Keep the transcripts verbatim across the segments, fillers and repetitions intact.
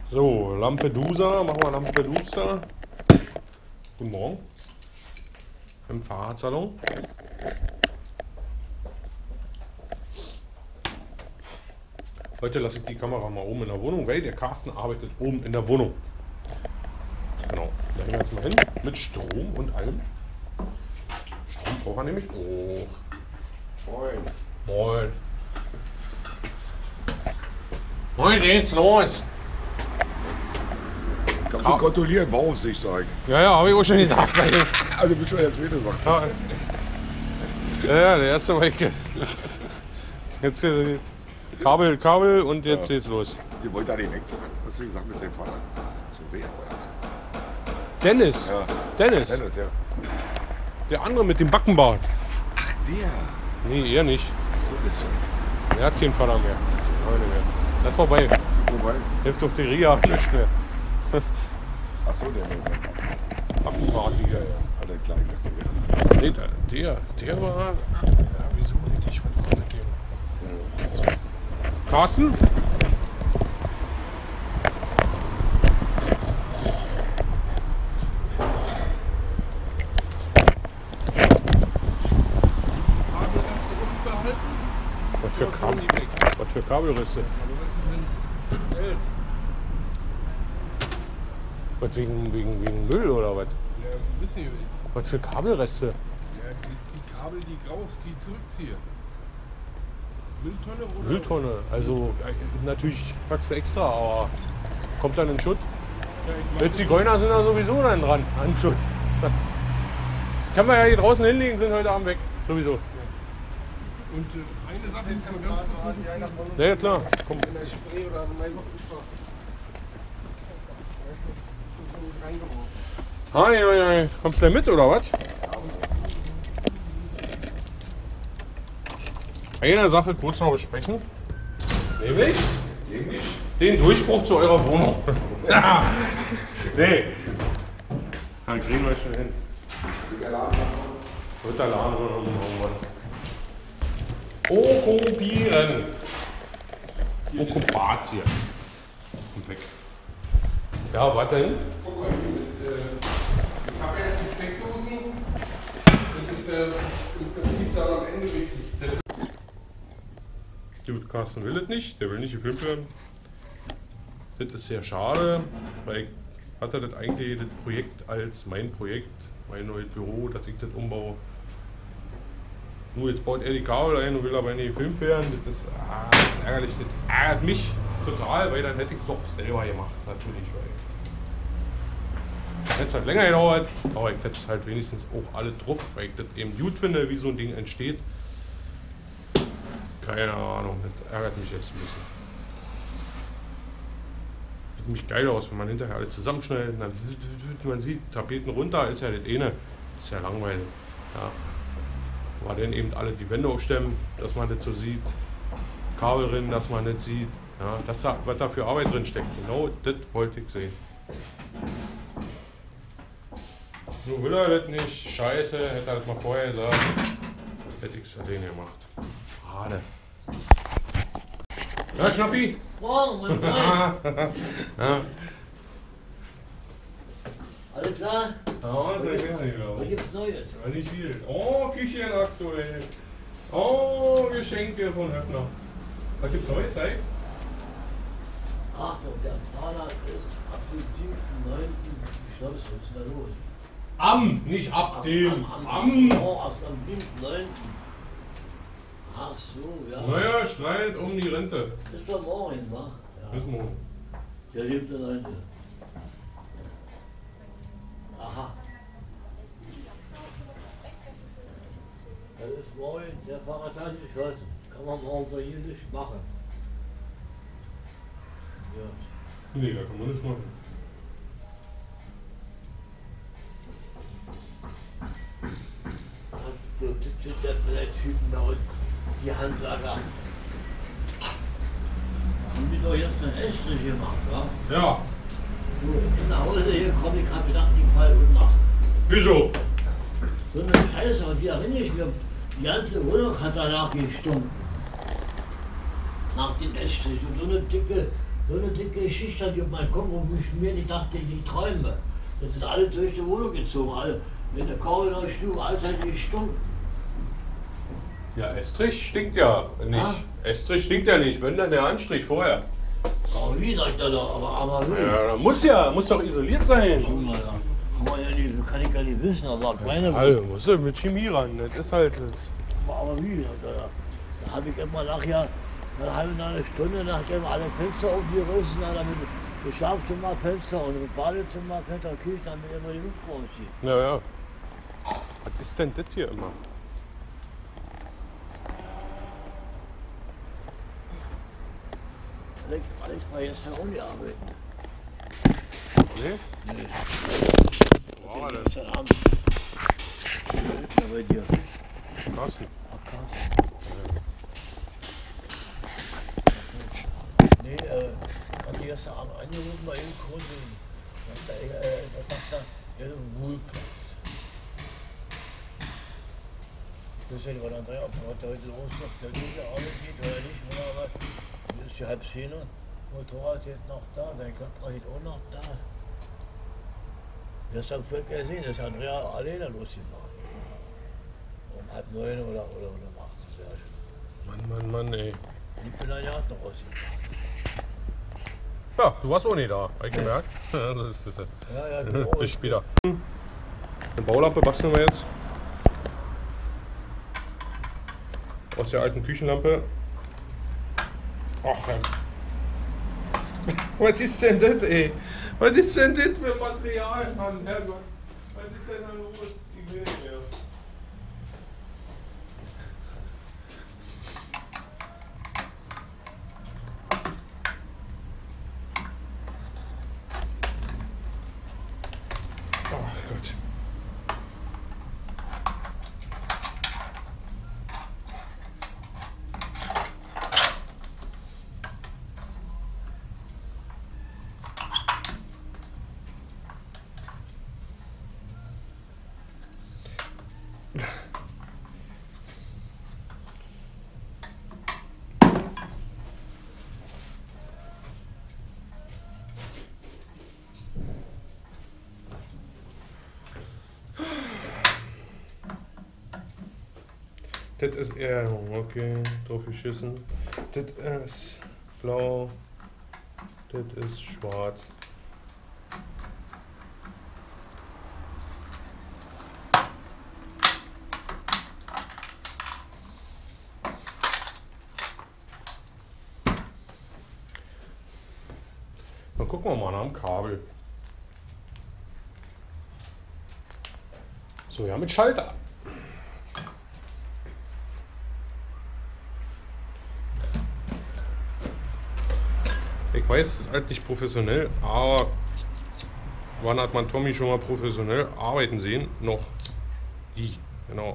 So, Lampedusa, machen wir Lampedusa. Guten Morgen. Im Fahrradsalon. Heute lasse ich die Kamera mal oben in der Wohnung, weil der Carsten arbeitet oben in der Wohnung. Genau, da hängen wir jetzt mal hin mit Strom und allem. Strom braucht er nämlich. Oh. Moin. Moin. Moin, geht's los. Kannst du kontrollieren, Bauaufsicht, sag ich. Ja, ja, habe ich auch schon gesagt. Also, bin schon der zweite, sagt. Ja, ja, der erste war ich. Jetzt geht's. Kabel, Kabel und jetzt ja. Geht's los. Ihr wollt da nicht wegfahren. Was hast du gesagt mit seinem Vater? Zum Reha oder was? Dennis. Ja. Dennis. Dennis, ja. Der andere mit dem Backenbart. Ach, der? Nee, er nicht. Ach so, ist so. Er hat keinen Vater mehr. Das ist vorbei. Vorbei? Hilft doch die Reha nicht mehr. Ach so, der, der. Backenbart, ja, ja. Ah, der Kleine ist der. Nee, der, der, der war. Ja, wieso nicht? Ich wollte was ergeben. Ja. Carsten? Was für Kabel? Was für Kabelreste? Was wegen, wegen, wegen Müll oder was? Ja, wissen wir nicht. Was für Kabelreste? Ja, die, die Kabel, die raus, die zurückziehe. Mülltonne oder? Mülltonne, also äh, natürlich packst du extra, aber kommt dann in Schutt. Ja, die Zigeuner sind da sowieso dann dran, an Schutt. Kann man ja hier draußen hinlegen, sind heute Abend weg, sowieso. Ja. Und äh, eine Sache ist mal ganz kurz mit dem Ja, klar, komm. Hi, hi, hi. Kommst du denn mit oder was? Eine Sache kurz noch besprechen. Nämlich den Durchbruch zu eurer Wohnung. Nee. Dann kriegen wir schon hin. Wird der Laden irgendwann. Okkupieren. Okkupatien. Und weg. Ja, was denn? Guck mal, äh, ich habe jetzt die Steckdosen. Das ist äh, im Prinzip dann am Ende wichtig. Gut, Carsten will es nicht, der will nicht gefilmt werden. Das ist sehr schade, weil ich hatte das eigentlich das Projekt als mein Projekt, mein neues Büro, dass ich das umbaue. Nur jetzt baut er die Kabel ein und will aber nicht gefilmt werden. Das ist, ah, das ist ärgerlich, das ärgert mich total, weil dann hätte ich es doch selber gemacht, natürlich. Weil hätte es halt länger gedauert, aber ich hätte es halt wenigstens auch alle drauf, weil ich das eben gut finde, wie so ein Ding entsteht. Keine Ahnung, das ärgert mich jetzt ein bisschen. Sieht nämlich geil aus, wenn man hinterher alle zusammenschneidet. Dann man sieht, Tapeten runter ist ja das eine, ist ja langweilig. Ja. Aber dann eben alle die Wände aufstemmen, dass man das so sieht. Kabel drin, dass man das sieht. Ja, dass da, was da für Arbeit drin steckt. Genau das wollte ich sehen. Nur will er das nicht. Scheiße, hätte er das mal vorher gesagt. Hätte ich es alleine gemacht. Schade. Ja, Schnappi? Morgen, mein Freund. Ja. Alles klar? Ja, sehr gerne. Was gibt's Neues? Ja, nicht viel. Oh, Küchen aktuell. Oh, Geschenke von Höfner. Was gibt's Neues? Zeig. Achtung, der Vater ist ab dem siebten neunten geschlossen. Was ist da los? Am, nicht ab dem. Am, am, Am. Oh, am siebten neunten Ach so, ja. Neuer Streit um die Rente. Ist doch morgen, wa? Ja. Bis morgen. Der siebte neunte Aha. Das ist morgen der Fahrradtag geschlossen. Kann man morgen bei hier nicht machen. Ja. Nee, da kann man nicht machen. So, das sind ja vielleicht Typen da unten. Die Handlager. Haben die doch jetzt eine Estrich gemacht, wa? Ja. So, ich bin nach Hause hier gekommen, ich hab gedacht, ich fall und mach. Wieso? So eine Scheiße, und die erinnere ich mir, die ganze Wohnung hat danach gestunken. Nach dem Estrich. Und so eine dicke So eine dicke Geschichte hat die auf meinem Kopf und ich mir nicht dachte, die träume. Das ist alles durch die Wohnung gezogen. Alle, in der Korridorstufe, alles hat gestunken. Ja, Estrich stinkt ja nicht. Ah? Estrich stinkt ja nicht, wenn dann der Anstrich vorher. Aber wie sagt er doch, aber, aber wie? Ja, da muss ja, muss doch isoliert sein. Guck mal, ja. Kann man ja nicht, kann ich gar nicht wissen, aber meine Also, musst du mit Chemie ran, das ist halt. Das. aber wie? sagt er da da habe ich immer nachher, eine halbe eine Stunde nachher immer alle Fenster aufgerissen, dann damit das Schlafzimmerfenster und das Badezimmerfenster und Küche, damit immer die Luft rauszieht. Ja, ja. Was ist denn das hier immer? Alex, Alex war jetzt ja ohne arbeiten. Nee? Nee. Wo war Der das? gestern Abend. Wo ist der bei dir? Carsten. Ach, Carsten. Nee, äh, ich hatte gestern Abend angerufen bei ihm kurz und da sagt er, äh, da sagt er, er ist im Ruheplatz. Deswegen war der Andrea, ob er heute los noch der Liga Arbeit geht oder nicht, oder was. Das ist die halb zehn. Motorrad ist noch da, sein Körper ist auch noch da. Deshalb wird er sehen, dass Andrea alleine losgemacht. Um halb neun oder, oder, oder um acht. Sehr schön. Mann, Mann, Mann, ey. Und ich bin dann ja noch rausgegangen. Ja, du warst auch nicht da, hab ich gemerkt. Ja, so ist das. Ja, ja, ich bin auch Bis später. Eine Baulampe basteln wir jetzt. Aus der alten Küchenlampe. Ach, ja. Was ist denn das, ey? Was ist denn das für Material, Mann? Herrgott. Was ist denn da los? Ich will nicht mehr. Ach Gott. Das ist Erdung, okay, drauf geschissen. Das ist blau, das ist schwarz. Dann gucken wir mal nach dem Kabel. So, ja, mit Schalter. Ich weiß, es ist halt nicht professionell, aber wann hat man Tommy schon mal professionell arbeiten sehen? Noch die, genau.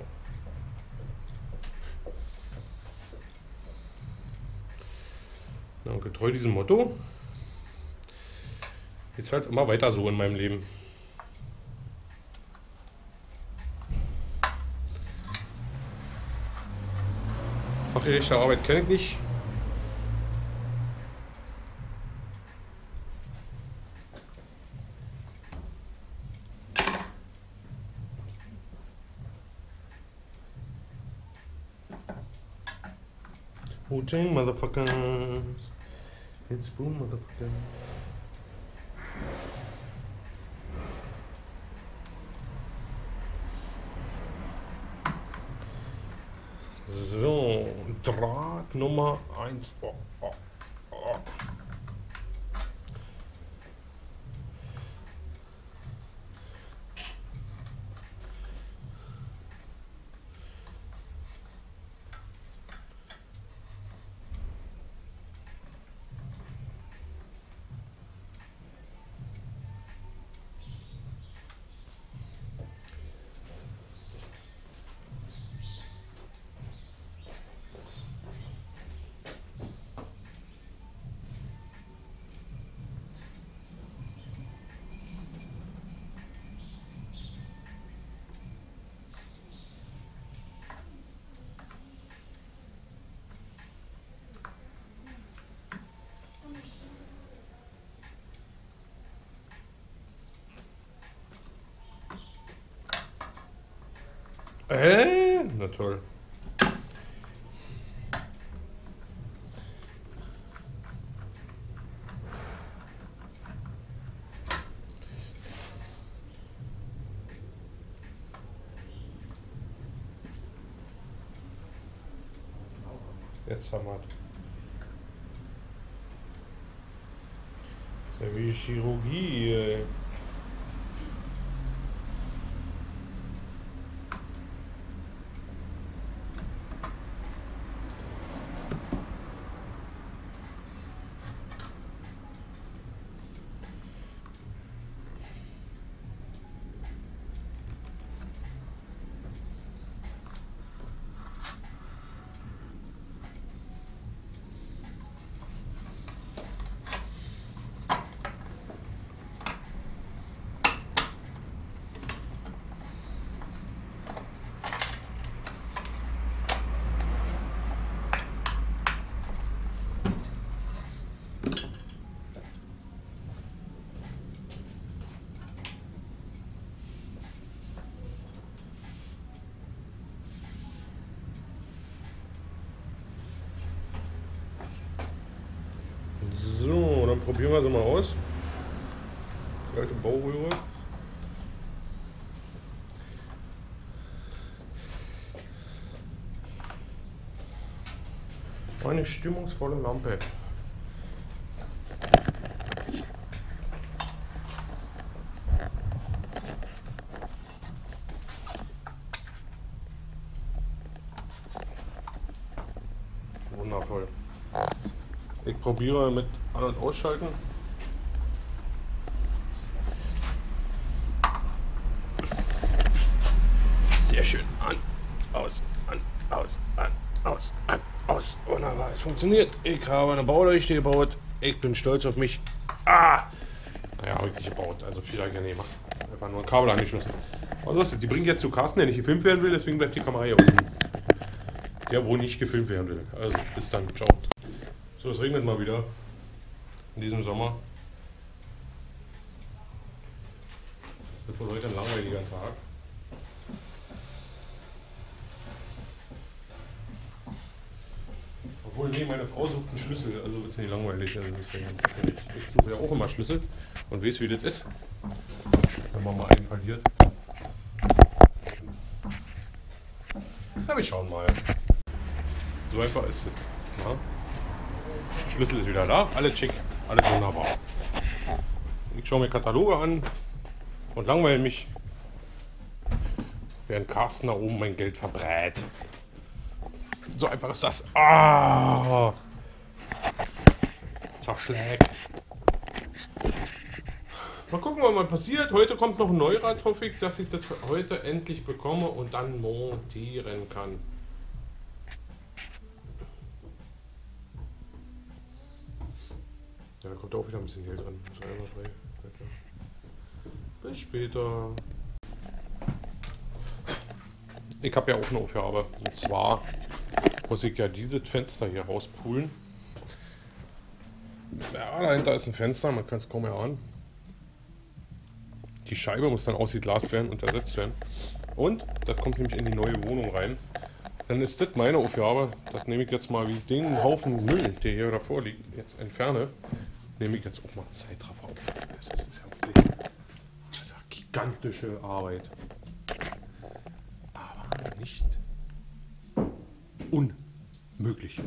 Ja, und getreu diesem Motto geht's halt immer weiter so in meinem Leben. Fachgerechte Arbeit kenne ich nicht. Wu-Tang, Motherfuckers. It's boom, Motherfucker. So, Draht Nummer eins. Oh, oh, oh. Äh, na toll. Jetzt haben wir es. Das ist ja wie Chirurgie. Ey. So, dann probieren wir sie mal aus. Die alte Bauröhre. Eine stimmungsvolle Lampe. Wundervoll. Ich probiere mit An- und Ausschalten. Sehr schön. An, aus, an, aus, an, aus, an, aus. Wunderbar, es funktioniert. Ich habe eine Bauleuchte gebaut. Ich bin stolz auf mich. Ah! Naja, wirklich gebaut. Also viel habe ich ja nicht gemacht. Einfach nur ein Kabel angeschlossen. Was ist das? Die bringt jetzt zu Carsten, der nicht gefilmt werden will, deswegen bleibt die Kamera hier unten. Der, wo nicht gefilmt werden will. Also, bis dann. Ciao. So, es regnet mal wieder. In diesem Sommer. Wird wohl heute ein langweiliger Tag. Obwohl, nee, meine Frau sucht einen Schlüssel, also wird es nicht langweilig. Also das ist ja nicht. Ich suche ja auch immer Schlüssel und weiß, wie das ist, wenn man mal einen verliert. Na, wir schauen mal. So einfach ist es. Ja. Schlüssel ist wieder da, alle schick, alle wunderbar. Ich schaue mir Kataloge an und langweile mich, während Carsten da oben mein Geld verbrät. So einfach ist das. Ah! Zerschlägt. Mal gucken, was mal passiert. Heute kommt noch ein Neurad, hoffe ich, dass ich das heute endlich bekomme und dann montieren kann. Ja, da kommt auch wieder ein bisschen Geld drin. Bis später. Ich habe ja auch eine Aufgabe. Und zwar muss ich ja dieses Fenster hier rauspulen. Ja, dahinter ist ein Fenster, man kann es kaum erahnen. Die Scheibe muss dann ausgeglasst werden und ersetzt werden. Und das kommt nämlich in die neue Wohnung rein. Dann ist das meine Aufgabe. Das nehme ich jetzt mal, wie ich den Haufen Müll, der hier davor liegt, jetzt entferne. Nehme ich jetzt auch mal Zeitraffer auf. Das ist ja wirklich eine gigantische Arbeit. Aber nicht unmöglich.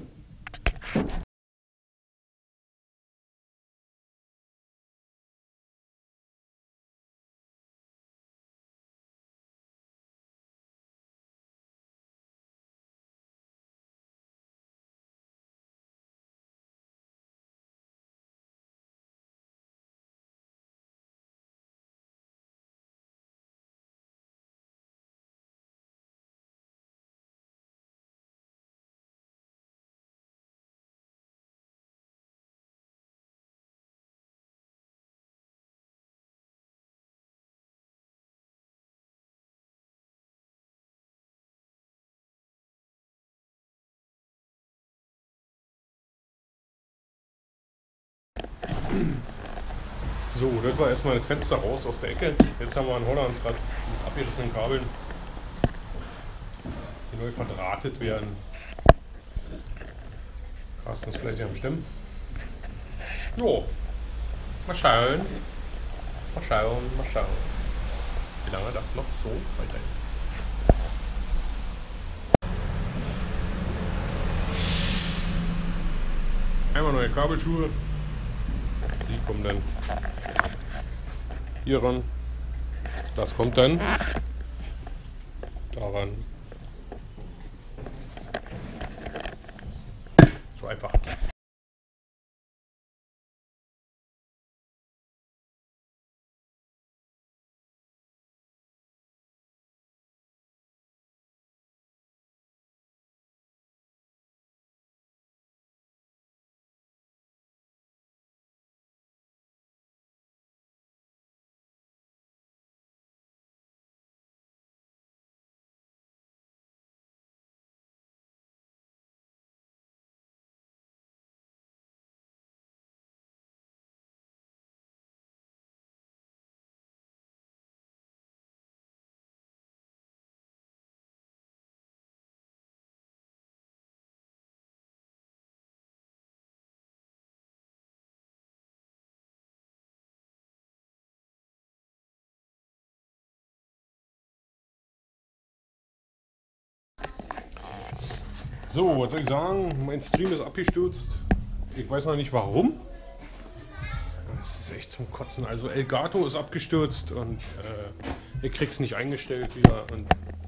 So, das war erstmal das Fenster raus aus der Ecke. Jetzt haben wir in Holland gerade mit abgerissenen Kabeln neu verdrahtet werden. Carsten ist fleißig am Stimmen. Jo, mal schauen. Mal schauen, mal schauen. Wie lange das noch so weiterhin. Einmal neue Kabelschuhe. Die kommen dann hier ran. Das kommt dann daran. So einfach. So, was soll ich sagen? Mein Stream ist abgestürzt. Ich weiß noch nicht warum. Das ist echt zum Kotzen. Also Elgato ist abgestürzt und äh, ich krieg's nicht eingestellt wieder. Und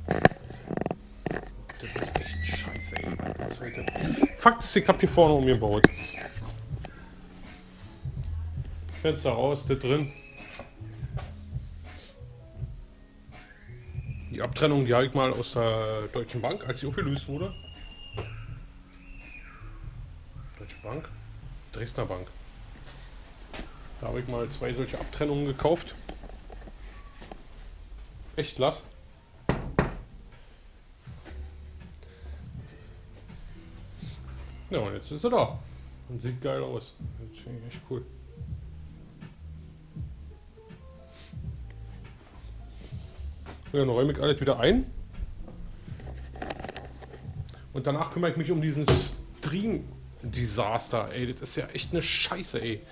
das ist echt scheiße, ey. Das ist heute Fakt ist, ich hab hier vorne umgebaut. Fenster raus, das drin. Die Abtrennung, die habe ich mal aus der Deutschen Bank, als sie aufgelöst wurde. Deutsche Bank? Dresdner Bank. Da habe ich mal zwei solche Abtrennungen gekauft. Echt lass. Ja, und jetzt ist er da. Und sieht geil aus. Das finde ich echt cool. Ja, dann räume ich alles wieder ein. Und danach kümmere ich mich um diesen Stream-Desaster. Ey, das ist ja echt eine Scheiße, ey.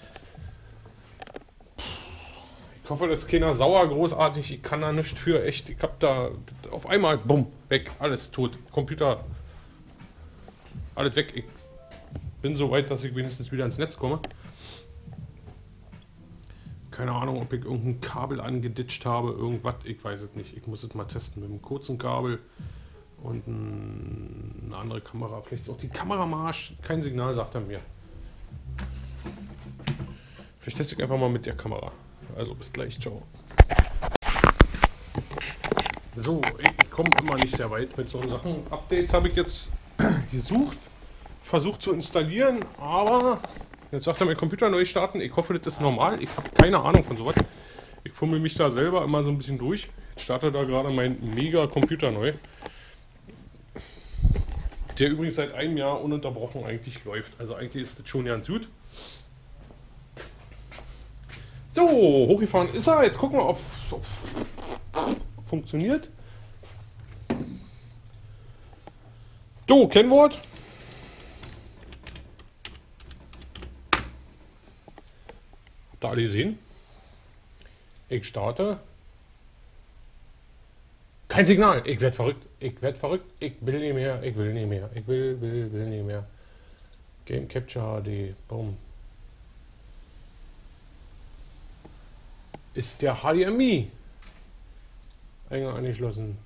Ich hoffe, das ist keiner sauer großartig. Ich kann da nichts für. Echt, ich hab da auf einmal, bumm, weg. Alles tot. Computer. Alles weg. Ich bin so weit, dass ich wenigstens wieder ins Netz komme. Keine Ahnung, ob ich irgendein Kabel angeditscht habe, irgendwas, ich weiß es nicht. Ich muss es mal testen mit einem kurzen Kabel und ein, eine andere Kamera. Vielleicht ist auch die Kameramarsch, kein Signal, sagt er mir. Vielleicht teste ich einfach mal mit der Kamera. Also bis gleich, ciao. So, ich komme immer nicht sehr weit mit so Sachen. Updates habe ich jetzt gesucht, versucht zu installieren, aber... Jetzt sagt er mir Computer neu starten. Ich hoffe, das ist normal. Ich habe keine Ahnung von sowas. Ich fummel mich da selber immer so ein bisschen durch. Jetzt startet da gerade mein mega Computer neu. Der übrigens seit einem Jahr ununterbrochen eigentlich läuft. Also eigentlich ist das schon ganz gut. So, hochgefahren ist er. Jetzt gucken wir, ob es funktioniert. So, Kennwort. Habt ihr alle gesehen? Ich starte. Kein Signal. Ich werde verrückt. Ich werde verrückt. Ich will nicht mehr. Ich will nicht mehr. Ich will, will, will nicht mehr. Game Capture H D. Boom. Ist der H D M I-Eingang angeschlossen?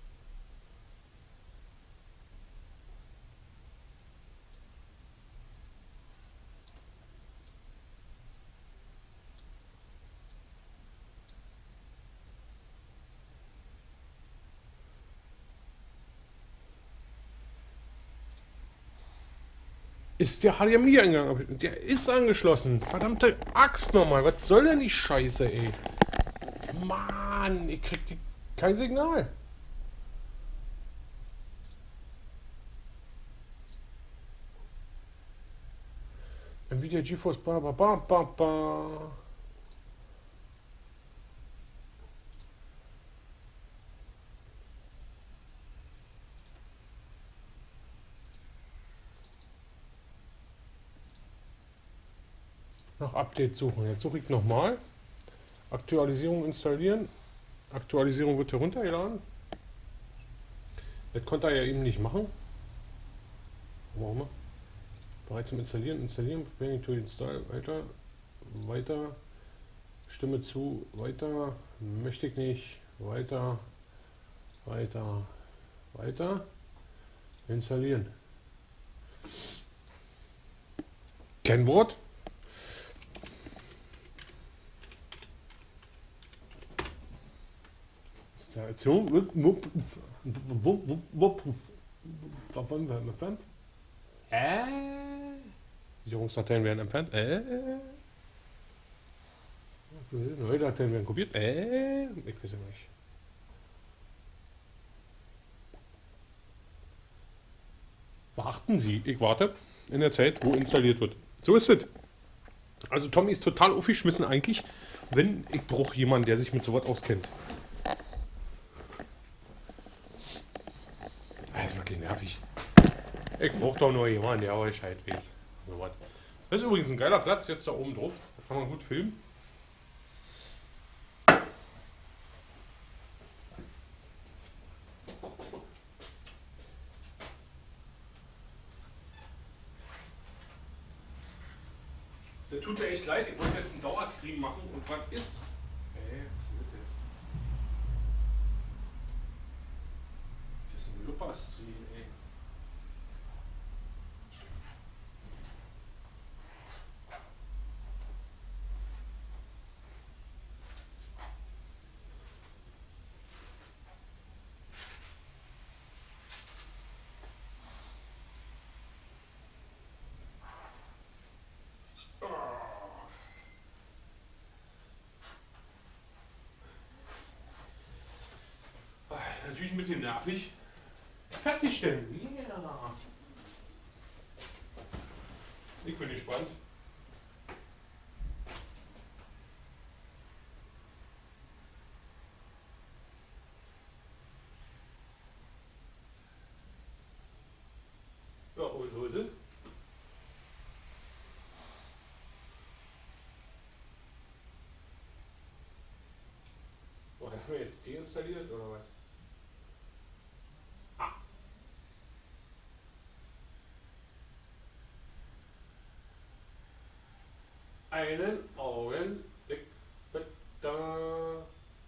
Ist der H D M I-Eingang? Der ist angeschlossen. Verdammte Axt nochmal. Was soll denn die Scheiße, ey? Mann, ich krieg die, kein Signal. Nvidia GeForce, ba, ba, ba, ba, ba. Nach Update suchen. Jetzt suche ich nochmal. Aktualisierung installieren. Aktualisierung wird heruntergeladen. Das konnte er ja eben nicht machen. Warum immer? Bereits zum Installieren. Installieren. Preparing to install. Weiter. Weiter. Stimme zu. Weiter. Möchte ich nicht. Weiter. Weiter. Weiter. Installieren. Kennwort. Installation. Was wollen wir entfernt? Äh. Sicherungsdateien werden entfernt. Äh. Neue Dateien werden kopiert. Äh. Ich weiß ja nicht. Beachten Sie, ich warte in der Zeit, wo installiert wird. So ist es. Also Tommy ist total aufgeschmissen eigentlich, wenn ich brauche jemanden, der sich mit sowas auskennt. Das ist wirklich nervig. Ich brauche doch nur jemanden, der Bescheid weiß. Das ist übrigens ein geiler Platz jetzt da oben drauf. Da kann man gut filmen. Der tut mir echt leid, ich wollte jetzt einen Dauerstream machen und was ist? Ey, was ist das jetzt? Das ist ein Lupper-Stream, ey. Natürlich ein bisschen nervig. Fertigstellen. Yeah. Ich bin gespannt. Ja, und so ist es. Oh, da haben wir jetzt deinstalliert oder was? Einen Augenblick bitte.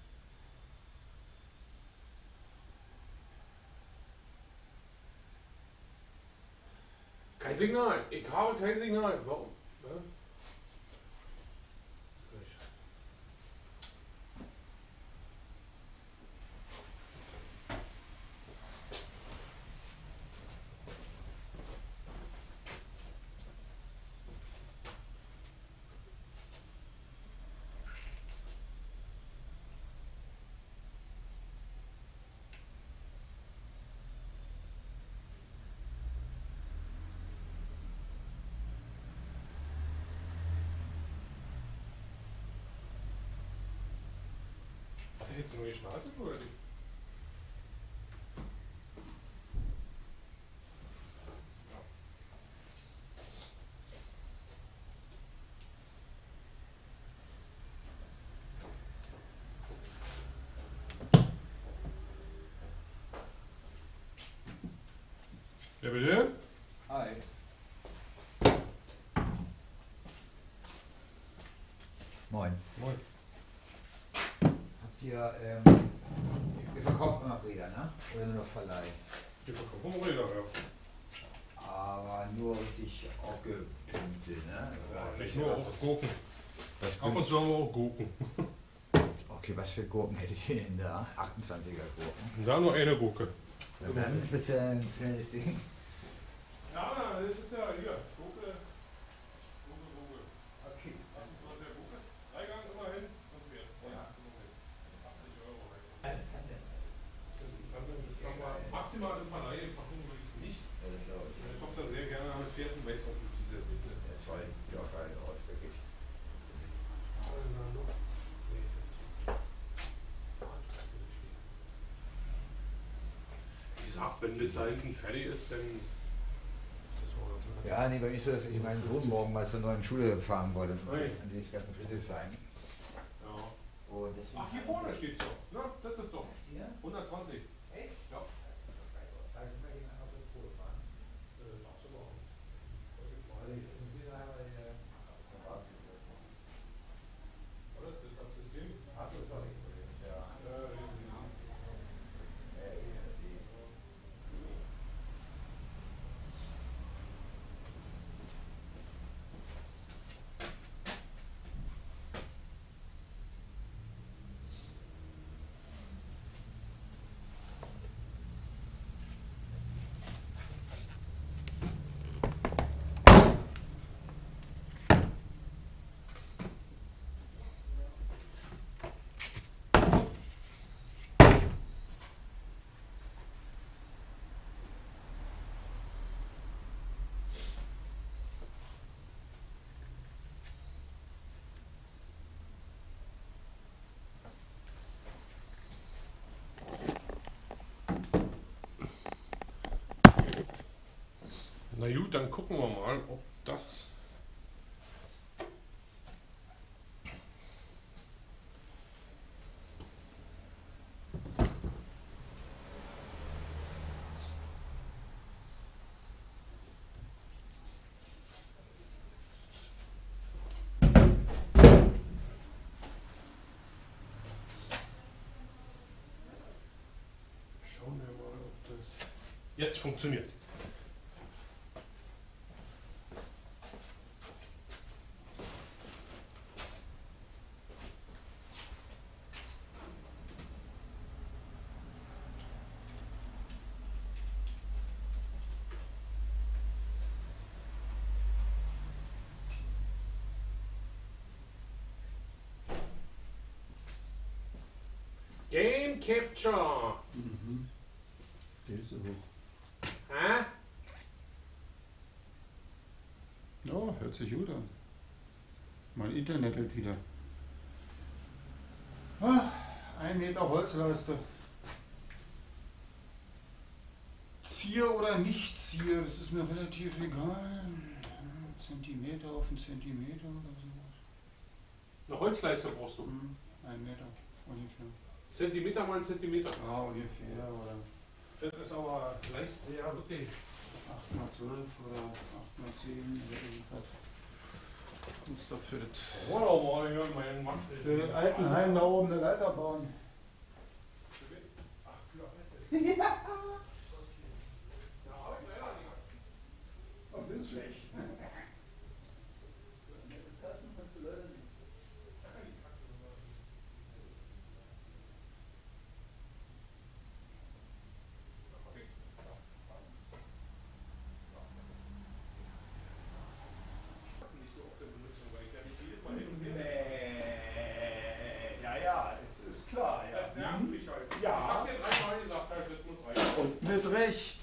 Kein Signal. Ich habe kein Signal. Warum? Ja? Hat er jetzt nur gestartet oder nicht? Ja, bitte? Hi. Moin. Moin. Habt ihr, ähm, ihr verkauft immer noch Räder, ne? Oder nur noch Verleih? Wir verkaufen Räder, ja. Aber nur richtig aufgepimpte, ne? Oder Nicht nur auch Gurken. Was Ab und zu haben wir auch Gurken. Okay, was für Gurken hättet ihr denn da? achtundzwanziger Gurken. Da nur eine Gurke. Und dann ist das ja ein kleines Ding. Ja, das ist ja hier. Gurke. Gurke, Gurke. Okay. achtundzwanziger Gurke. Dreigang immerhin. Und wir. Ja. achtzig Euro. Das ist Tante. Das ist interessant. Das kann man maximal im Verleih packen, würde ich es nicht. Ja, das glaube ich. Meine Tochter sehr gerne damit fährt und weiß auch, wie dieses Erlebnis Das ist ja toll. Sieht auch geil aus, wirklich. Wie gesagt, wenn das da hinten fertig ist, dann das war ganz Ja, nee, bei mir ist so, dass ich meinen Sohn morgen mal zur neuen Schule fahren wollte. Ui. An dieses ganzen Friedrichshain. Ja. Und deswegen Ach, hier vorne steht's doch. Na, das ist doch. Hier? hundertzwanzig. Echt? Ja. Sag ich mal, jemand auf das Pol fahren. Äh, darfst du machen. Also ich muss wieder einmal hier. Oder? Das ist das System. Achso, sorry. Ja. Äh, Äh, hier ist sie. Na gut, dann gucken wir mal, ob das. Schauen wir mal, ob das jetzt funktioniert. Game Capture. Mhm. Der ist so hoch. Hä? Ja, hört sich gut an. Mein Internet geht wieder. Ah, ein Meter Holzleiste. Ziehe oder nicht ziehe, das ist mir relativ egal. Ein Zentimeter auf einen Zentimeter oder sowas. Eine Holzleiste brauchst du. Hm, ein Meter ungefähr. Zentimeter mal ein Zentimeter. Ja, ungefähr. Oder Das ist aber Leiste, ja wirklich. acht mal zwölf oder acht mal zehn oder irgendwas. Muss doch für das, Oh, mal hier mein Mann. für das Altenheim da oben eine Leiter bauen. Und das ist schlecht. Das Katzen hast du leider nichts. Ja, ja, es ist klar. Ja. Das nervt mich halt. Ja. Ich hab's dir dreimal gesagt, halt, das muss rein. Und mit Recht.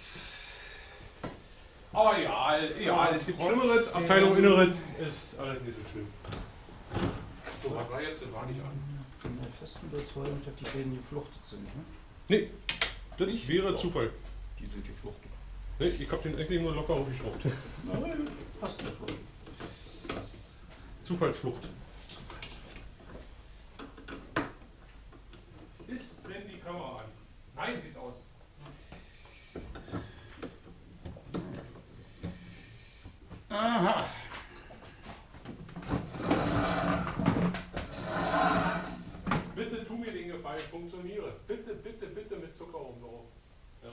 Aber ja, ja, Aber es gibt trotzdem- Schlimmeres. Abteilung Innere ist alles nicht so schlimm. So, was war jetzt? Das war nicht an. Ich bin der festen Überzeugung, dass die beiden gefluchtet sind. Ne? Nee, das wäre Zufall. Die sind gefluchtet. Nee, ich hab den eigentlich nur locker aufgeschraubt. Nein, passt doch schon. Zufallsflucht. Ist denn die Kamera an? Nein, sieht's aus. Aha. Bitte tu mir den Gefallen, funktioniere. Bitte, bitte, bitte mit Zucker oben drauf. Ja.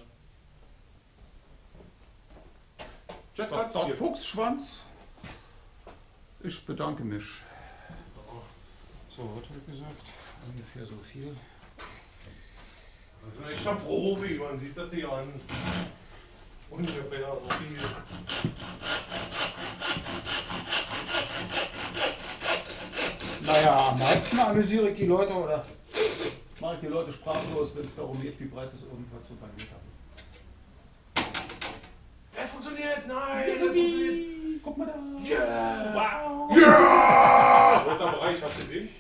Jet hat Dort hier. Fuchsschwanz. Ich bedanke mich. So, was habe ich gesagt? Ungefähr so viel. Das ist ein echter Profi, man sieht das hier an. Ungefähr so viel. Naja, am meisten amüsiere ich die Leute oder mache ich die Leute sprachlos, wenn es darum geht, wie breit das irgendwas so bei mir hat. Es funktioniert! Nein! Es funktioniert! Guck mal da. Yeah! Wow. Ja! Roter Bereich, habt ihr den?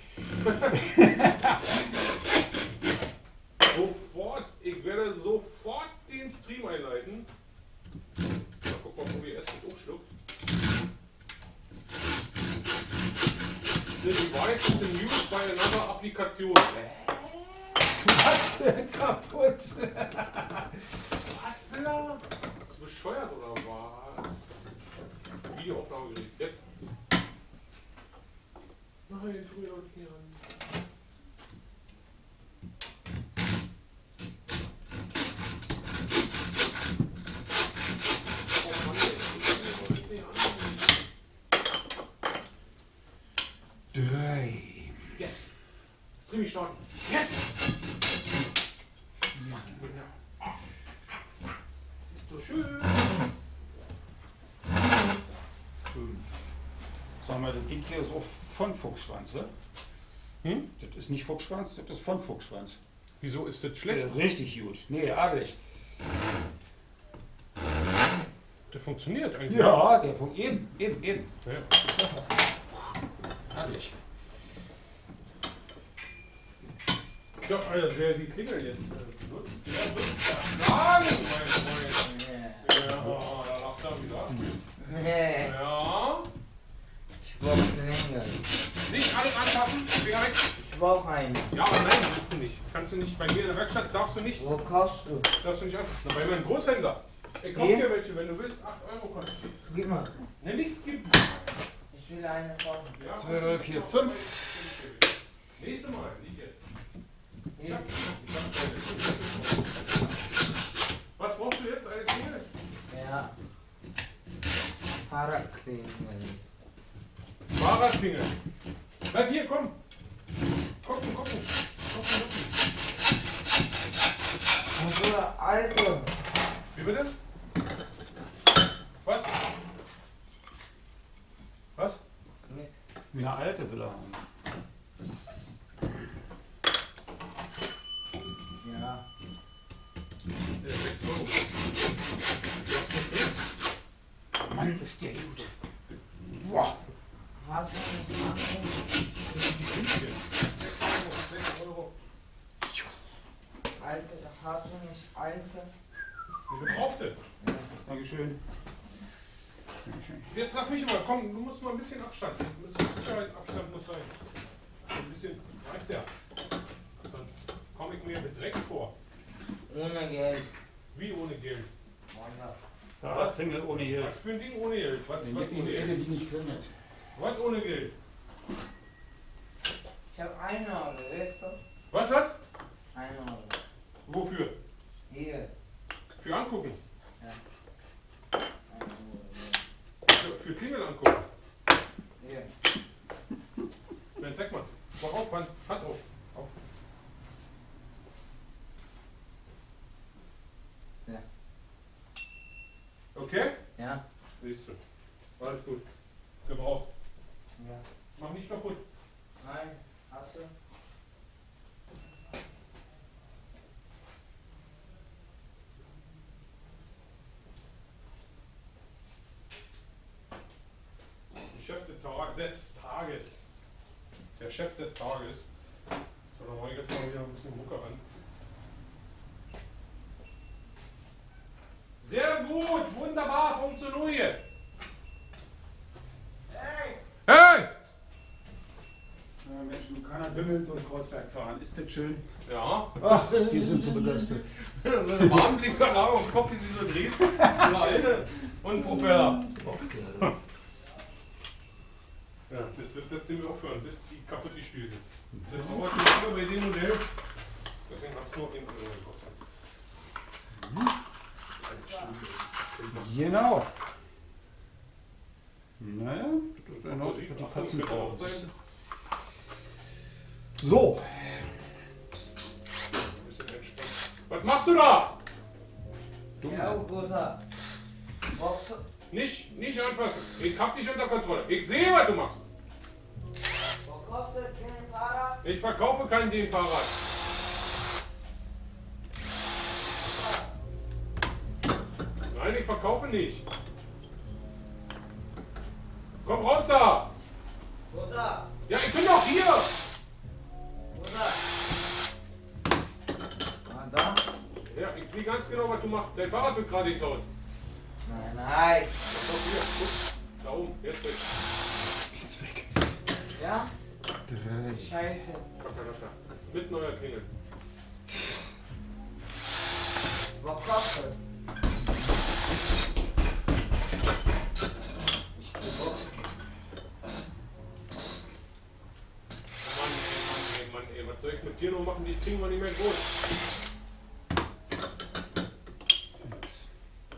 Sofort, ich werde sofort den Stream einleiten. Mal gucken, ob O B S mit umschluckt. Applikation. Kaputt. Was, Villa? Bist du bescheuert oder was? Videoaufnahmegerät. Jetzt. Nein, tu mir doch nicht hier ran. Oh Mann, ey, tu mir doch nicht mehr an. Drei. Yes! Stream ich starten. Yes! Das ist so schön. Fünf. Sag mal, das Ding hier ist auch von Fuchsschwanz, ne? Hm? Das ist nicht Fuchsschwanz, das ist von Fuchsschwanz. Wieso ist das schlecht? Ja, richtig gut. Nee, adelig. Der funktioniert eigentlich. Ja, der von eben, eben, eben. Ja. Adelig. Ja, Alter, wer die Klingel jetzt äh, benutzt, der wird erschlagen, mein Freund. Ja, da lacht er wieder. Nee, Ja. ich brauche länger. Nicht alles anfassen, Finger weg. Ich brauche einen. Ja, aber nein, kannst du nicht. Kannst du nicht. Bei mir in der Werkstatt darfst du nicht. Wo kaufst du? Darfst du nicht anfassen. Na, bei meinem Großhändler. Ich kauf Hier? dir welche, wenn du willst. acht Euro kostet. Gib mal. Ne, nichts gibt. Ich will eine kaufen. Ja, zwei, drei, vier, fünf. nächste Mal, nicht jetzt. Ich Hier. hab, ich hab Was brauchst du jetzt als Klingel? Ja. Fahrradklingel. Fahrradklingel. Bleib hier, komm. Gucken, gucken. Gucken, gucken. Also, Alter. Wie bitte? Was? Was? Nix. Eine alte will er haben. Ja. Äh, sechs Euro. Mann, ist der gut. Boah. Hast du nicht angefangen? sechs Euro. Alter, hast du nicht Alter? Wie gebrauchte. Dankeschön. Dankeschön. Jetzt lass mich mal, komm, du musst mal ein bisschen Abstand. Ein bisschen Sicherheitsabstand muss sein. Ein bisschen, weißt ja. Sonst komme ich mir bedreckt vor. Ohne Geld. Wie ohne Geld? Wanda. Fahrradklingel ohne Geld. Was für ein Ding ohne Geld? Was, Wenn was die ohne Erde, Geld? die nicht klingelt. Was ohne Geld? Ich hab eine Euro, weißt du? Was, was? Eine Euro. Wofür? Hier. Für angucken. Eine Euro. Für, für Klingel angucken. Hier. Dann zeig mal. Mach auf, Hand, Hand auf. auf. Ja. Okay? Ja. Siehst du. Alles gut. Gebraucht. Ja. Mach nicht kaputt. Nein. Hast du? Chef des Tages. Der Chef des Tages. So, dann mache ich jetzt mal wieder ein bisschen Mucke an. Sehr gut, wunderbar, funktioniert. Hey! Hey! Ja, Mensch, du kannst bimmelt und Kreuzberg fahren. Ist das schön? Ja, Ach, wir sind so begeistert. Warnblick danach im Kopf, wie sie so dreht. So eine alte und Propeller. Ja, das wird jetzt nicht mehr aufhören, bis die kaputt gespielt ist. Das dauert nicht immer bei dem Modell. Deswegen hat es nur den Euro gekostet. Genau. Naja, das ist ein Haus für die Katzen drauf. So. Was machst du da? Ja, Großer. Brauchst du? Nicht, nicht anfassen. Ich hab dich unter Kontrolle. Ich sehe, was du machst. Wo kostet den Fahrrad? Ich verkaufe kein den Fahrrad. Nein, ich verkaufe nicht. Komm raus da. Großer. Ja, ich bin doch hier. Großer. Ah, da? Ja, ich sehe ganz genau, was du machst. Dein Fahrrad wird gerade geklaut. Nein, nein. Doch hier, guck. Da oben, jetzt weg. Jetzt weg. Ja? drei. Scheiße. Kakerlaka. Mit neuer Klingel. Was kostet? Mann, ey, Mann, ey, Mann, ey. Was soll ich mit dir noch machen? Die kriegen wir nicht mehr groß. Sechs.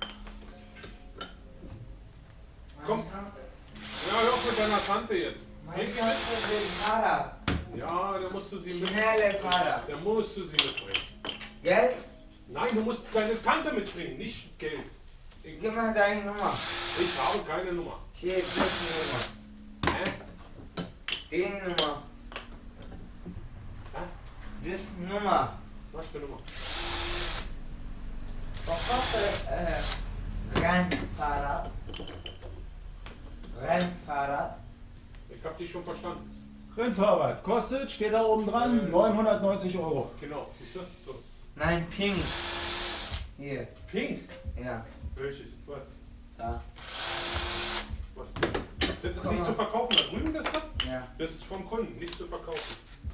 Komm. Ja, hör auf mit deiner Tante jetzt. Mein Tante will Fahrrad. Ja, da musst du sie mit. Schnelle Fahrrad. Da musst du sie mitbringen. Geld? Nein, du musst deine Tante mitbringen, nicht Geld. Ich, Gib mir deine Nummer. ich habe keine Nummer. Hier ist die Nummer. Hä? Die Nummer. Was? Das Nummer. Was für Nummer? Was kostet äh, Rennfahrrad? Rennfahrrad? Ich hab dich schon verstanden. Rennfahrrad kostet, steht da oben dran, neunhundertneunzig Euro. Genau, siehst du? So. Nein, pink. Hier. Pink. Ja. Welches? Was? Da. Was? Das ist Komm nicht mal. zu verkaufen. Da drüben das da? Ja. Das ist vom Kunden, nicht zu verkaufen.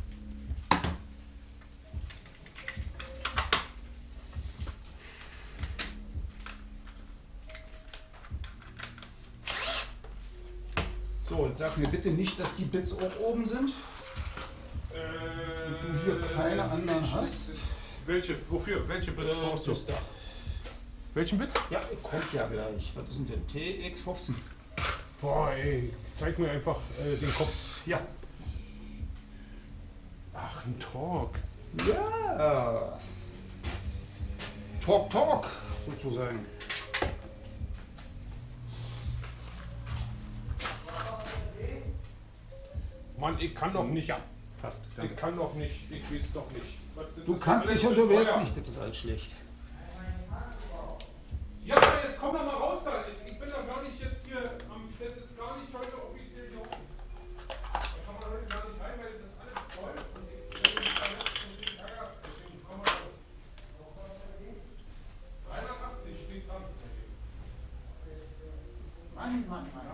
So, und sag mir bitte nicht, dass die Bits auch oben sind. Äh, du hier keine anderen welche- hast. Welche? Wofür? Welche Bits brauchst du? Das da. Welchen Bit? Ja, kommt ja gleich. Was ist denn der T X fünfzehn? Boah, ey, zeig mir einfach äh, den Kopf. Ja. Ach, ein Talk. Ja. Talk, Talk, sozusagen. Mann, ich kann doch nicht. Ja, passt. Ich Danke. kann doch nicht. Ich weiß doch nicht. Was, das Du ist kannst alles nicht und zu du weißt teuer. nicht, das ist alles schlecht. Ja, aber jetzt komm doch mal raus da. Ich, ich bin doch gar nicht jetzt hier am. Das ist gar nicht heute offiziell hier offen. Da kann man heute gar nicht rein, weil das ist alles voll. Und ich bin nicht verletzt und ich ärgere. Deswegen komm mal raus. dreihundertachtzig steht dran. Mann, Mann, Mann.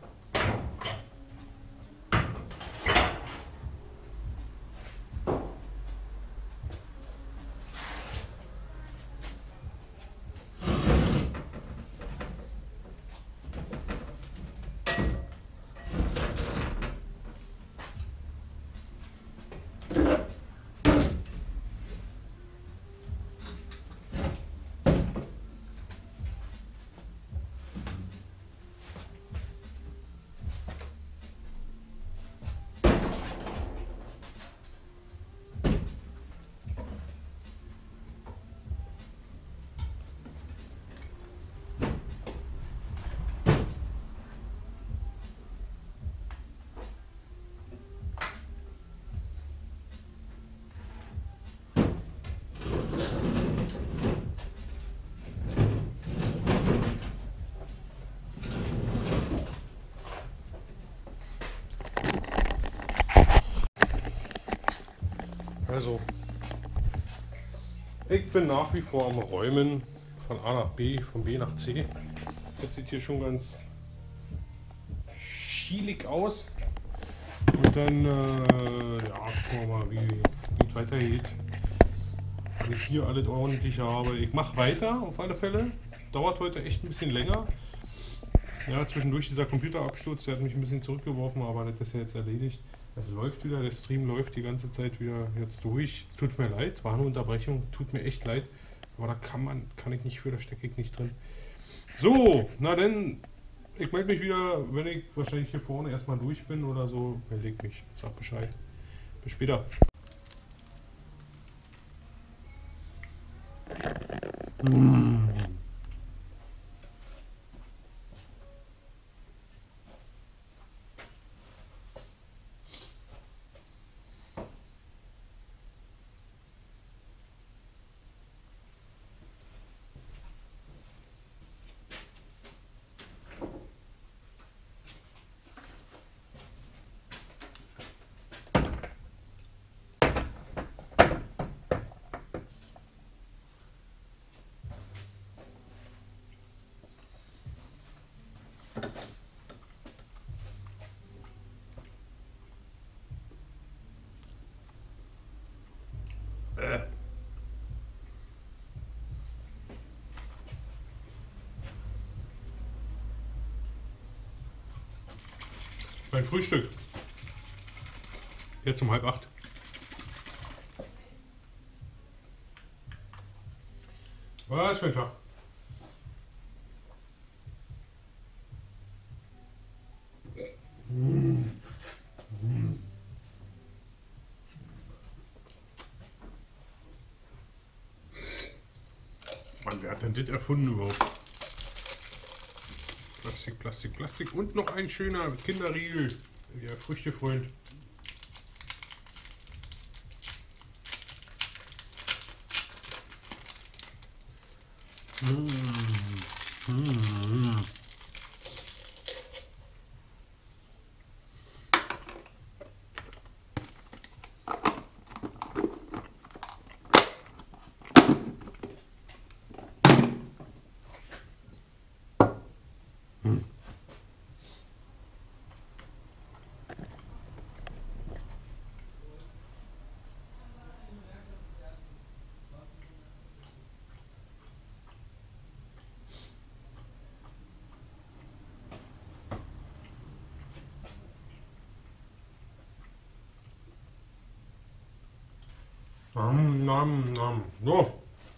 Also, ich bin nach wie vor am Räumen von A nach B, von B nach C. Das sieht hier schon ganz schielig aus. Und dann, äh, ja, gucken wir mal, wie es weitergeht. Wenn ich hier alles ordentlich habe. Ich mache weiter, auf alle Fälle. Dauert heute echt ein bisschen länger. Ja, zwischendurch dieser Computerabsturz, der hat mich ein bisschen zurückgeworfen, aber das ist ja jetzt erledigt. Es läuft wieder, der Stream läuft die ganze Zeit wieder jetzt durch. Es tut mir leid, war eine Unterbrechung, tut mir echt leid. Aber da kann man, kann ich nicht für, da stecke ich nicht drin. So, na denn, ich melde mich wieder, wenn ich wahrscheinlich hier vorne erstmal durch bin oder so, melde ich mich. Sag Bescheid. Bis später. Mm. Mein Frühstück. Jetzt um halb acht. Was für ein Tag. Mann, wer hat denn das erfunden überhaupt? Plastik, Plastik, Plastik und noch ein schöner Kinderriegel. Der Früchtefreund. Mmh. Mmh. Nam, nam, nam. So.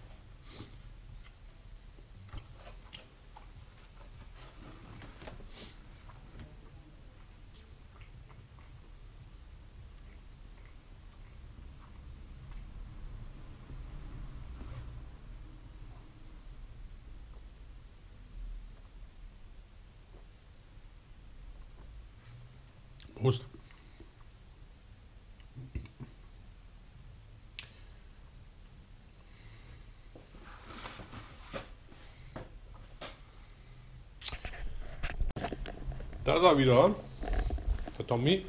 Prost. Da ist er wieder, der Tommy.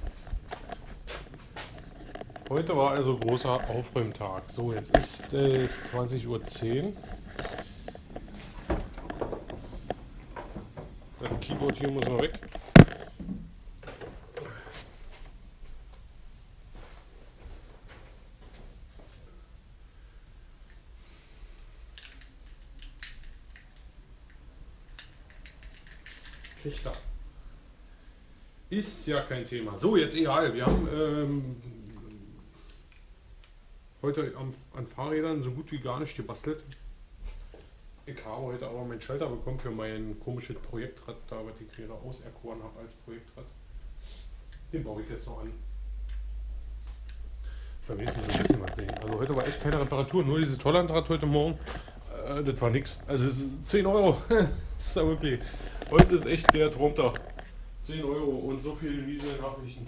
Heute war also großer Aufräumtag. So, jetzt ist es zwanzig Uhr zehn. Das Keyboard hier muss mal weg. Richter. Ist ja kein Thema. So, jetzt egal. Wir haben ähm, heute am, an Fahrrädern so gut wie gar nicht gebastelt. Ich habe heute aber meinen Schalter bekommen für mein komisches Projektrad, da was ich gerade auserkoren habe als Projektrad. Den baue ich jetzt noch an. Da will ich so ein bisschen was sehen. Also heute war echt keine Reparatur, nur dieses Hollandrad heute Morgen. Äh, das war nix. Also es ist zehn Euro. Das ist ja wirklich. Heute ist echt der Traumtag. zehn Euro und so viele miese Nachrichten.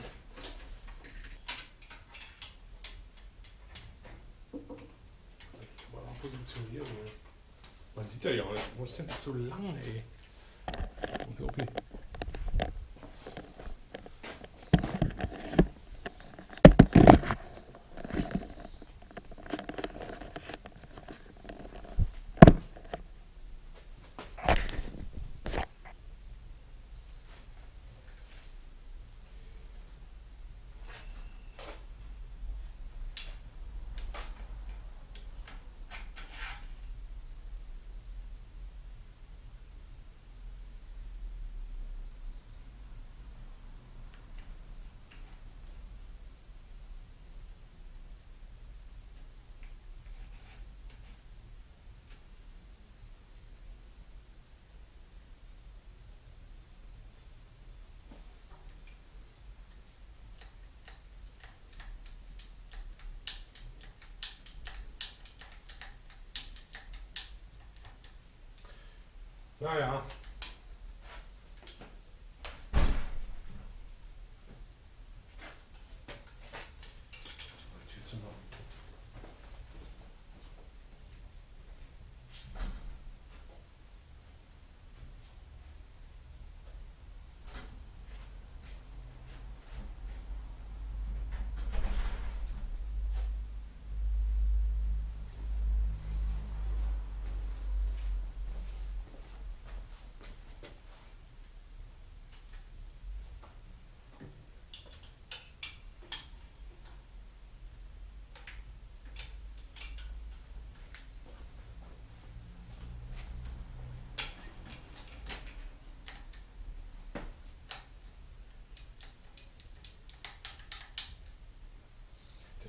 Mal positionieren. Ey. Man sieht ja ja nicht. Wo ist denn das so lang, ey? Okay, okay. Naja.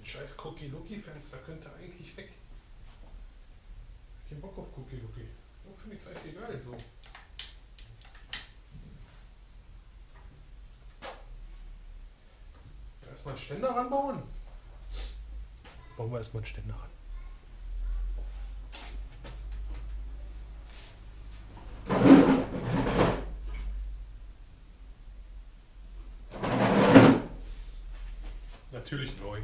Das scheiß Cookie-Lookie-Fenster könnte eigentlich weg. Kein Bock auf Cookie-Lookie. So finde ich es eigentlich egal. So. Ja, erstmal einen Ständer ranbauen. Bauen wir erstmal einen Ständer ran. Natürlich neu.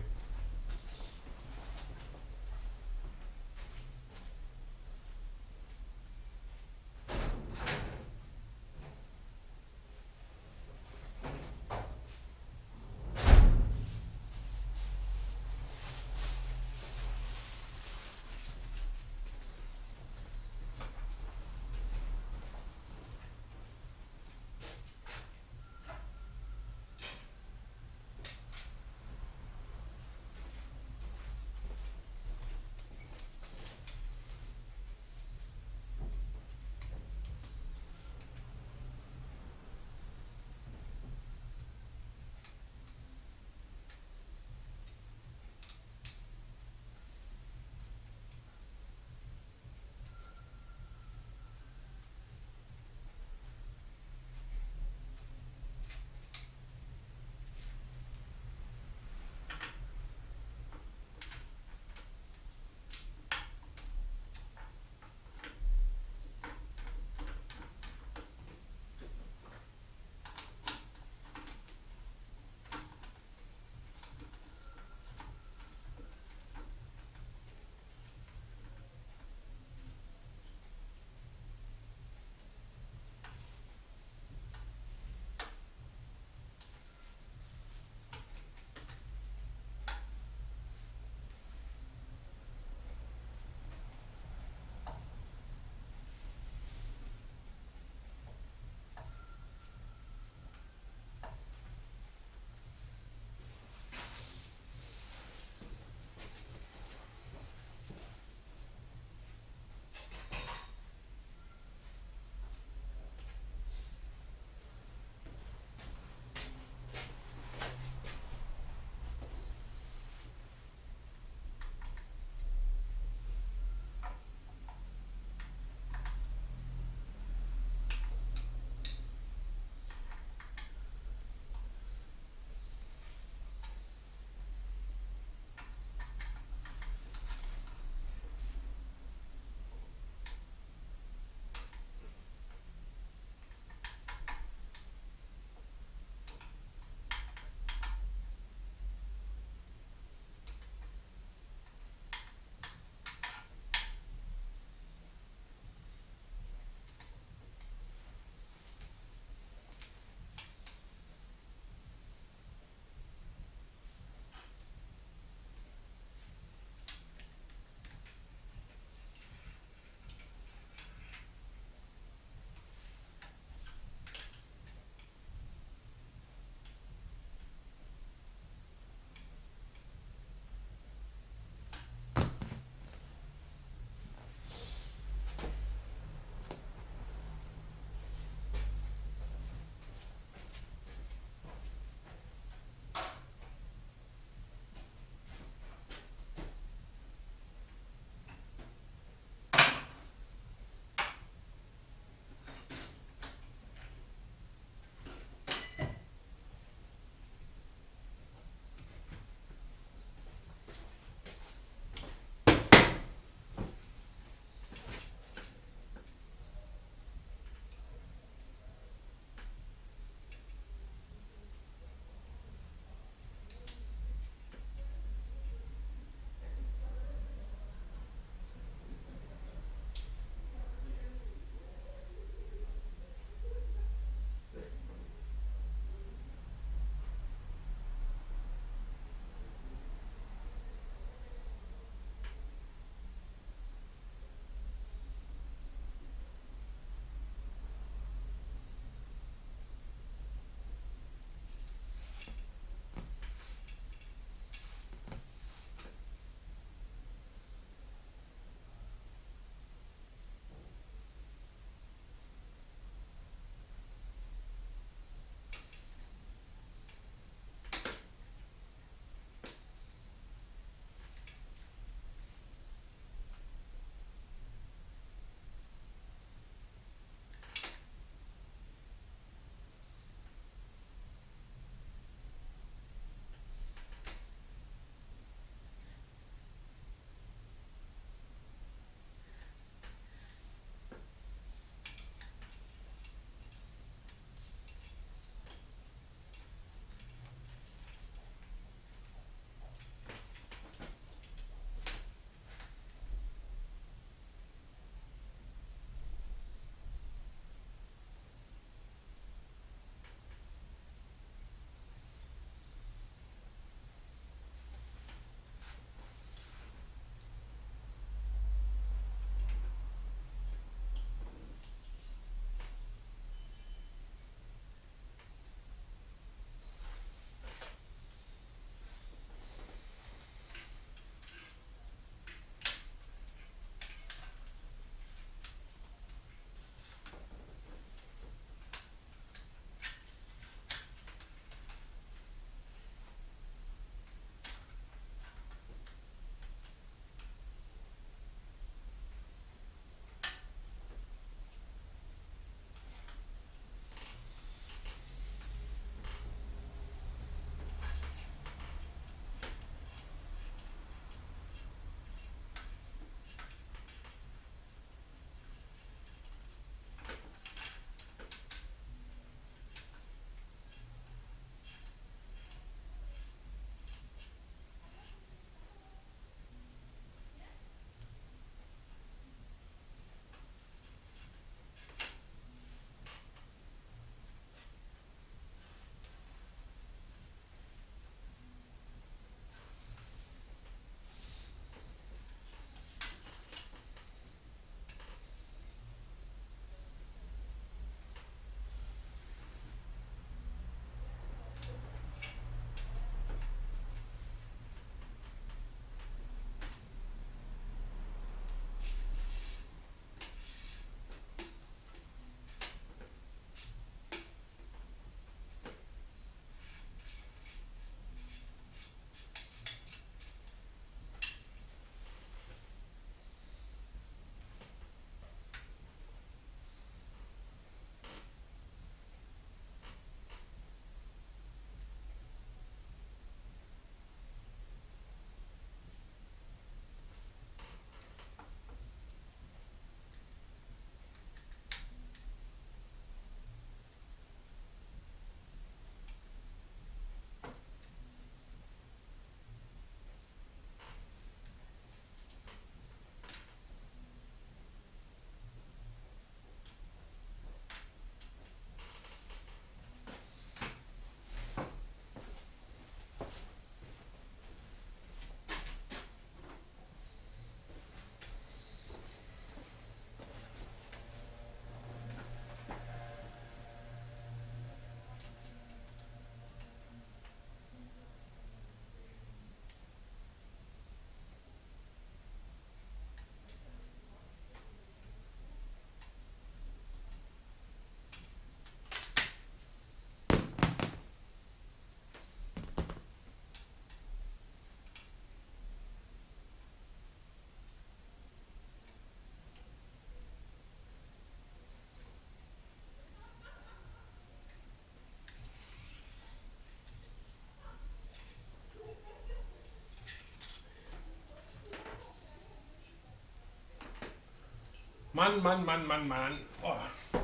Mann, Mann, Mann, Mann, Mann. Oh.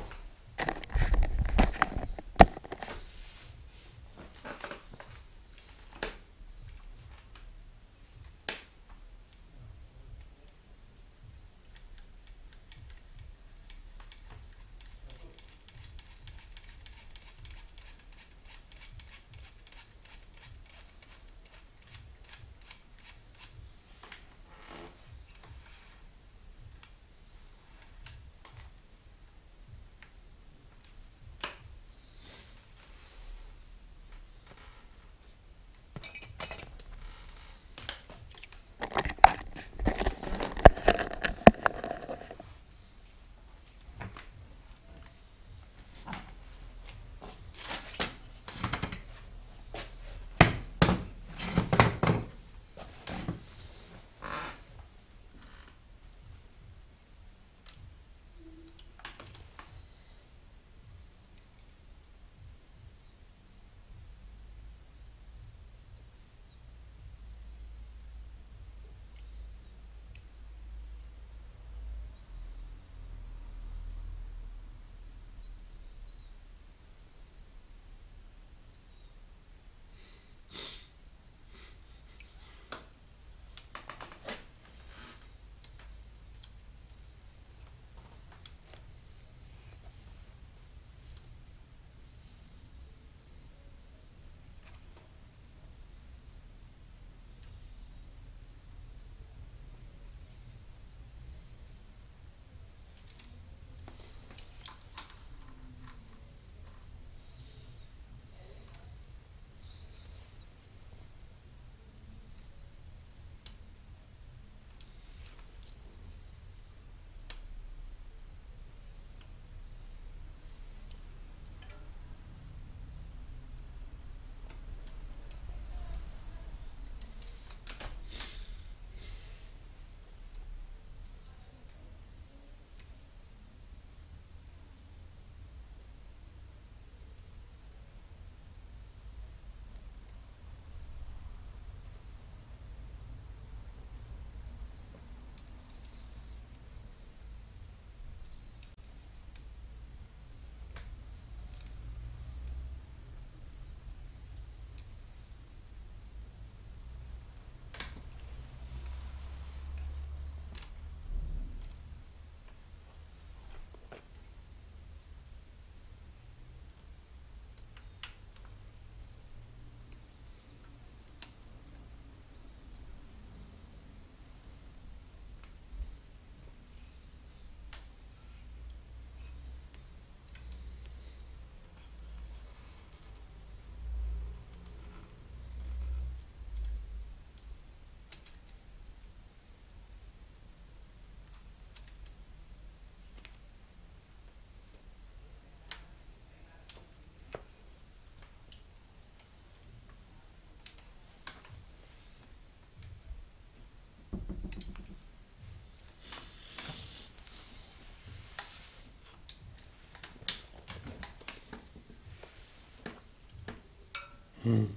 Hm.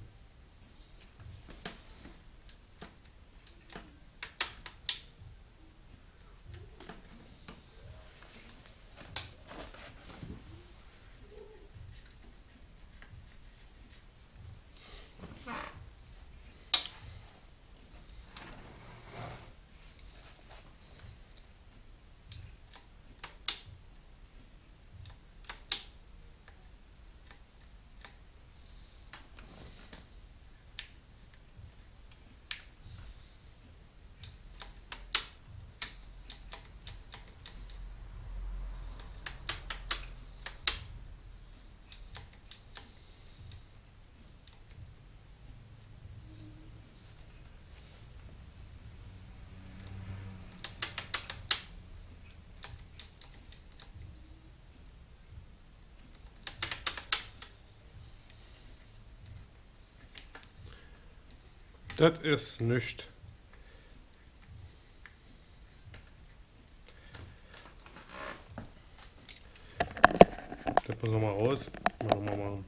Das ist nichts. Das müssen wir mal raus. Machen wir mal.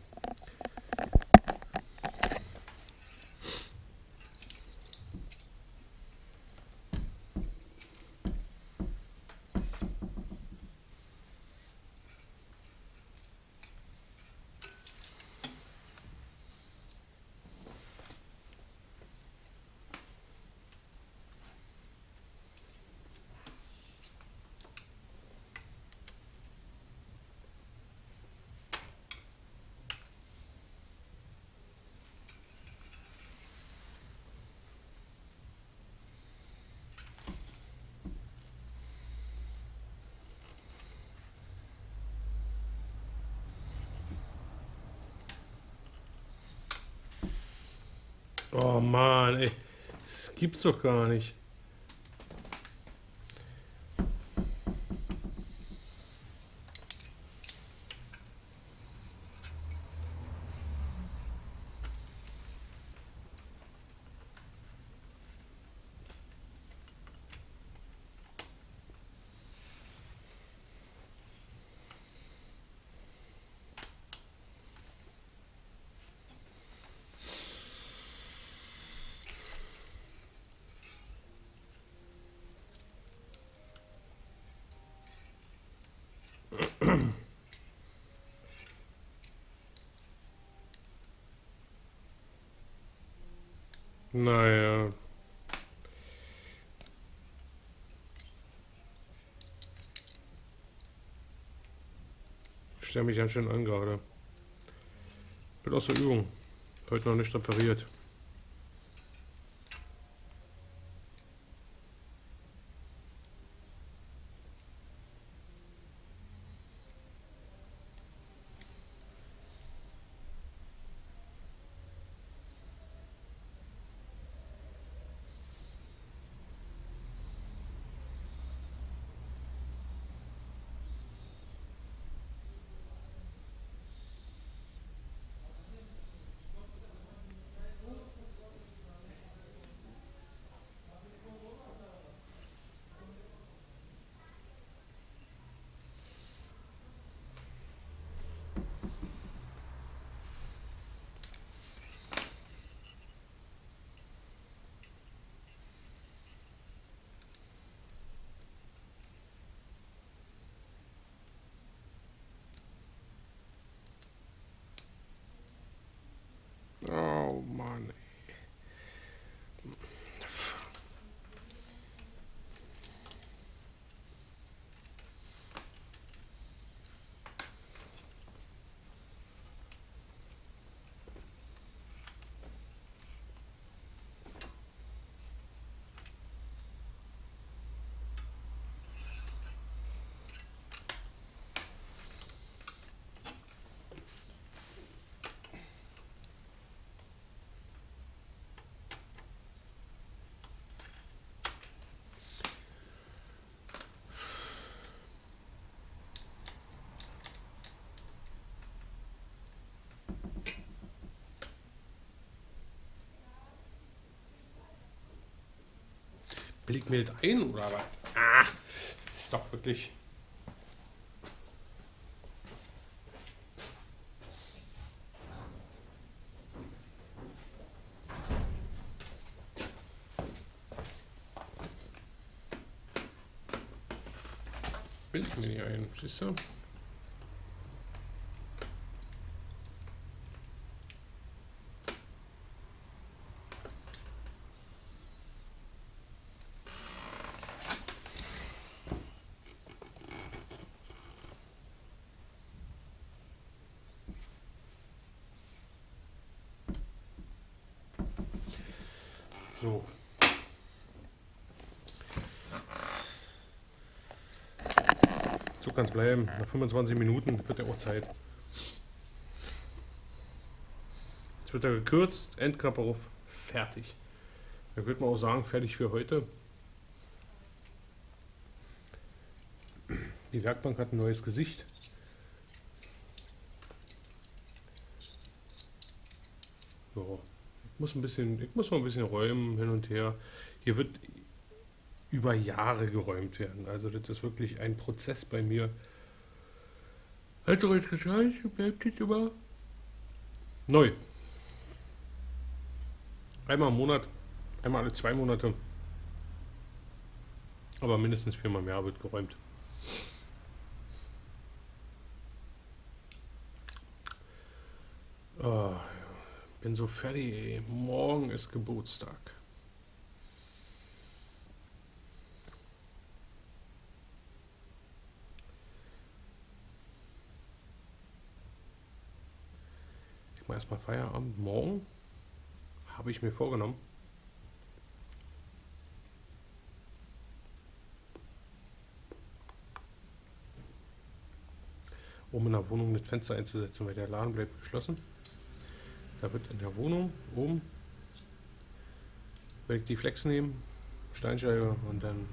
Oh Mann, ey. Das gibt's doch gar nicht. Naja. Ich stelle mich ganz schön an gerade. Bin aus der Übung. Heute noch nicht repariert. Oh Mann. Billig mir das ein oder was? Ah, ist doch wirklich. Billig mir nicht ein, siehst du? So. So kann es bleiben. Nach fünfundzwanzig Minuten wird ja auch Zeit. Jetzt wird er gekürzt, Endkappe auf, fertig. Dann würde man auch sagen, fertig für heute. Die Werkbank hat ein neues Gesicht. So. Ich muss ein bisschen, ich muss mal ein bisschen räumen hin und her. Hier wird über Jahre geräumt werden. Also das ist wirklich ein Prozess bei mir. Also interessant, bleibt jetzt immer neu. Einmal im Monat, einmal alle zwei Monate. Aber mindestens viermal im Jahr wird geräumt. Oh, bin so fertig, ey. Morgen ist Geburtstag. Ich mache erstmal Feierabend. Morgen habe ich mir vorgenommen, um in der Wohnung das Fenster einzusetzen, weil der Laden bleibt geschlossen. Da wird in der Wohnung oben werde ich die Flex nehmen, Steinscheibe und dann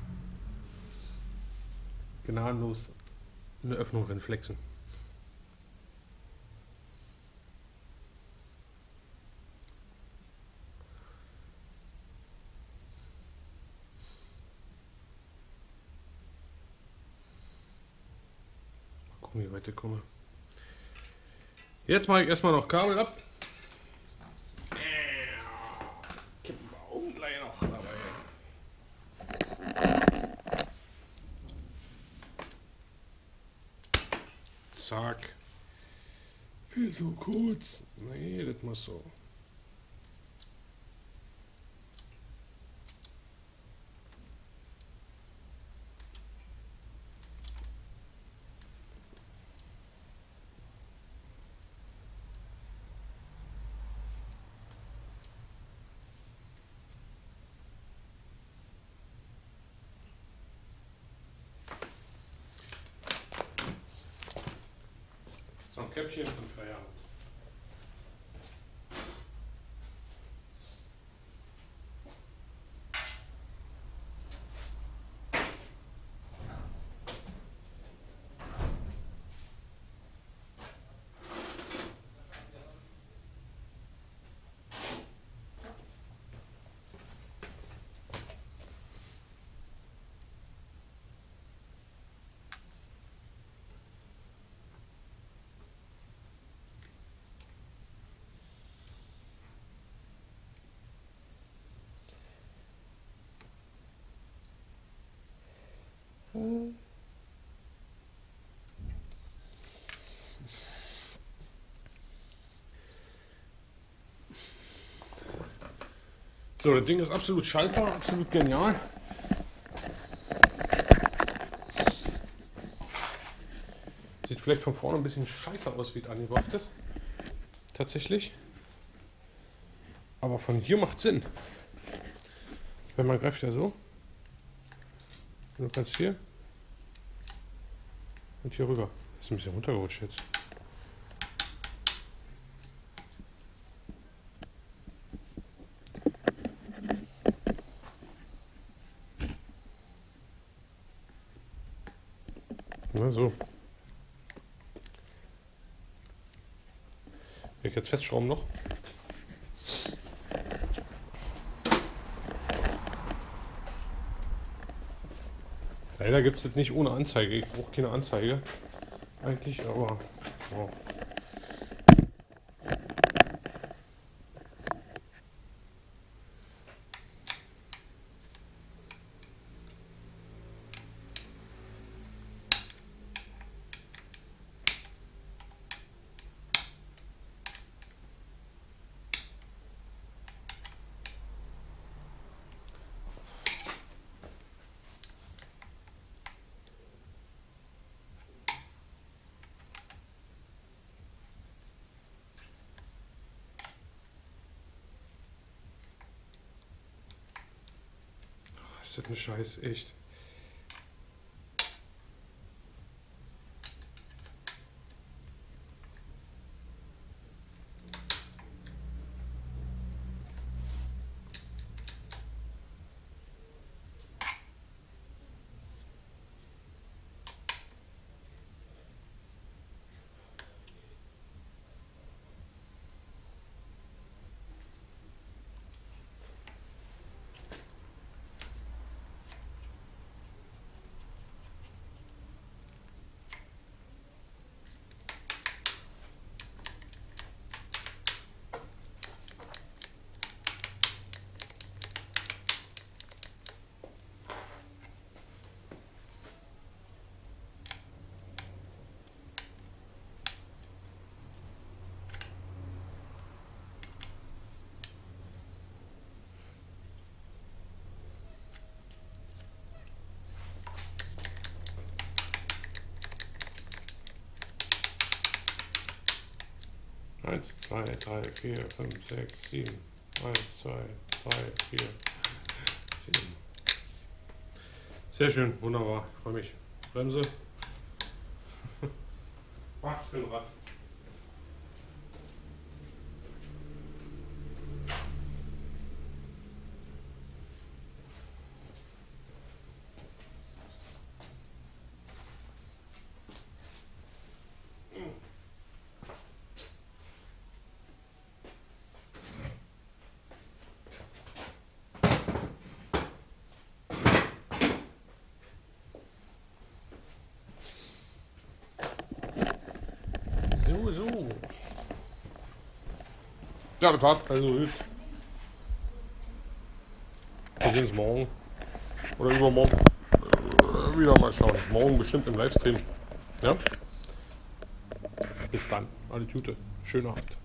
gnadenlos eine Öffnung drin flexen. Mal gucken, wie weit ich komme. Jetzt mache ich erstmal noch Kabel ab. Kippen wir oben gleich noch dabei. Zack. Viel so kurz. Nee, das muss so. So ein Käppchen und Feierabend. So, das Ding ist absolut schaltbar, absolut genial. Sieht vielleicht von vorne ein bisschen scheiße aus, wie es angebracht ist. Tatsächlich. Aber von hier macht Sinn. Wenn man greift ja so. Du kannst hier und hier rüber. Ist ein bisschen runtergerutscht jetzt. Na so. Will ich jetzt festschrauben noch? Leider gibt es das nicht ohne Anzeige. Ich brauche keine Anzeige. Eigentlich, aber. Wow. Ist das ein Scheiß, echt. Eins, zwei, drei, vier, fünf, sechs, sieben. Eins, zwei, drei, vier, sieben. Sehr schön, wunderbar. Ich freue mich. Bremse. Was für ein Rad. Ja, das war's also gut. Wir sehen uns morgen. Oder übermorgen. Äh, wieder mal schauen. Morgen bestimmt im Livestream. Ja? Bis dann. Alle Gute. Schönen Abend.